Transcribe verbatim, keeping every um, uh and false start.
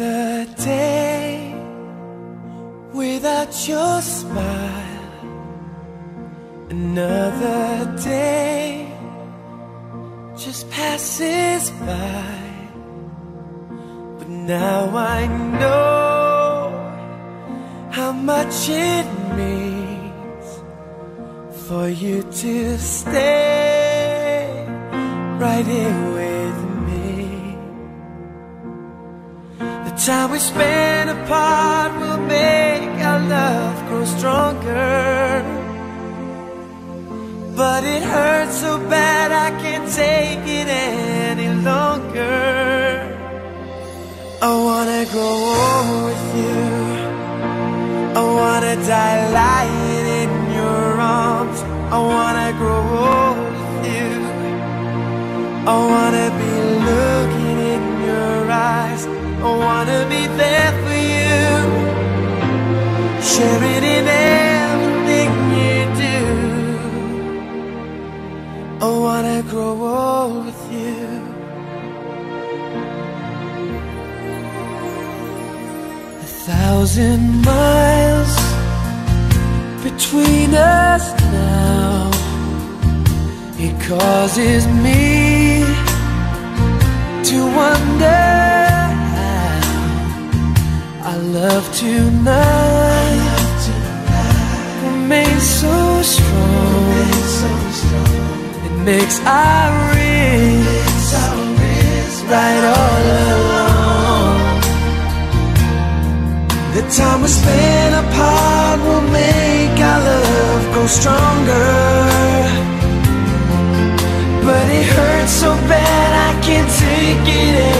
Another day without your smile, another day just passes by. But now I know how much it means for you to stay right here with me. The time we spend apart will make our love grow stronger, but it hurts so bad I can't take it any longer. I wanna grow old with you, I wanna die lying in your arms. I wanna grow old with you, I wanna be looking in your eyes. I wanna be there for you, sharing in everything you do. I wanna grow old with you. A thousand miles between us now, it causes me to wonder how our love tonight remains so strong. It makes our wrists right all along. The time we spend apart will make our love grow stronger, but it hurts so bad I can't take it